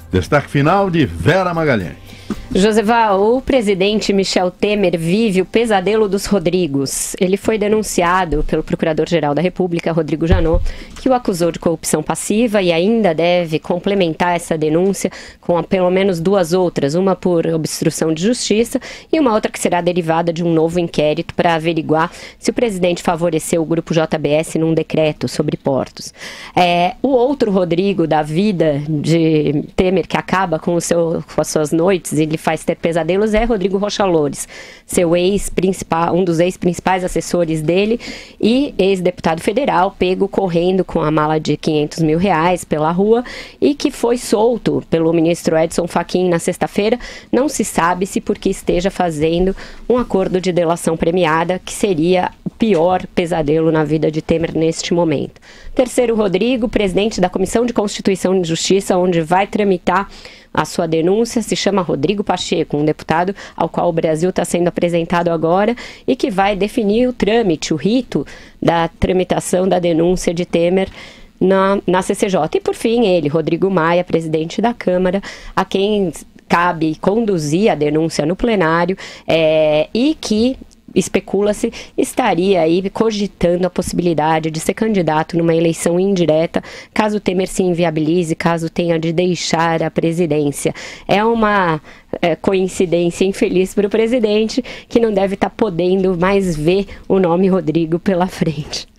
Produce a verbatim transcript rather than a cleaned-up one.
Destaque final de Vera Magalhães. Joseval, o presidente Michel Temer vive o pesadelo dos Rodrigos. Ele foi denunciado pelo Procurador-Geral da República, Rodrigo Janot, que o acusou de corrupção passiva e ainda deve complementar essa denúncia com a, pelo menos duas outras, uma por obstrução de justiça e uma outra que será derivada de um novo inquérito para averiguar se o presidente favoreceu o Grupo J B S num decreto sobre portos. É, o outro Rodrigo da vida de Temer, que acaba com, o seu, com as suas noites, ele faz ter pesadelos, é Rodrigo Rocha Loures, seu ex-principal, um dos ex-principais assessores dele e ex-deputado federal, pego correndo com a mala de quinhentos mil reais pela rua e que foi solto pelo ministro Edson Fachin na sexta-feira. Não se sabe se porque esteja fazendo um acordo de delação premiada, que seria o pior pesadelo na vida de Temer neste momento. Terceiro Rodrigo, presidente da Comissão de Constituição e Justiça, onde vai tramitar a sua denúncia, se chama Rodrigo Pacheco, um deputado ao qual o Brasil está sendo apresentado agora e que vai definir o trâmite, o rito da tramitação da denúncia de Temer na, na C C J. E por fim ele, Rodrigo Maia, presidente da Câmara, a quem cabe conduzir a denúncia no plenário é, e que especula-se, estaria aí cogitando a possibilidade de ser candidato numa eleição indireta, caso Temer se inviabilize, caso tenha de deixar a presidência. É uma é, coincidência infeliz para o presidente, que não deve estar podendo mais ver o nome Rodrigo pela frente.